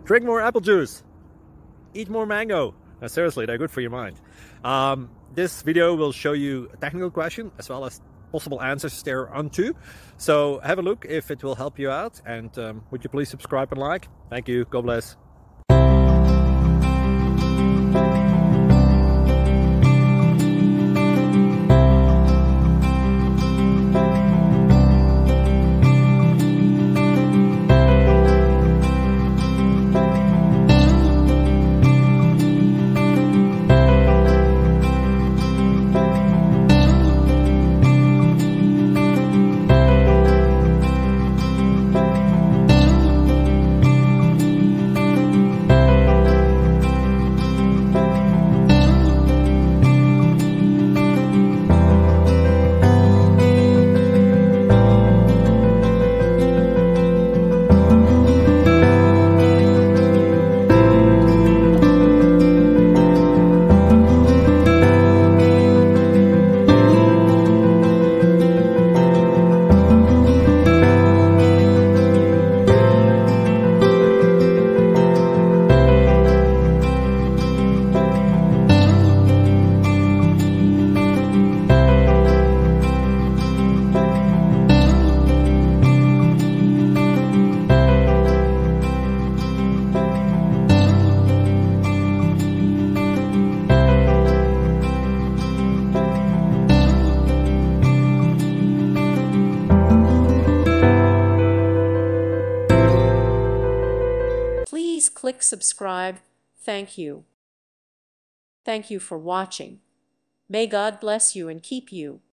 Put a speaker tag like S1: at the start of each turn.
S1: Drink more apple juice. Eat more mango. No, seriously, they're good for your mind. This video will show you a technical question as well as possible answers thereunto. So have a look if it will help you out, and would you please subscribe and like? Thank you. God bless.
S2: Please click subscribe. Thank you. Thank you for watching. May God bless you and keep you.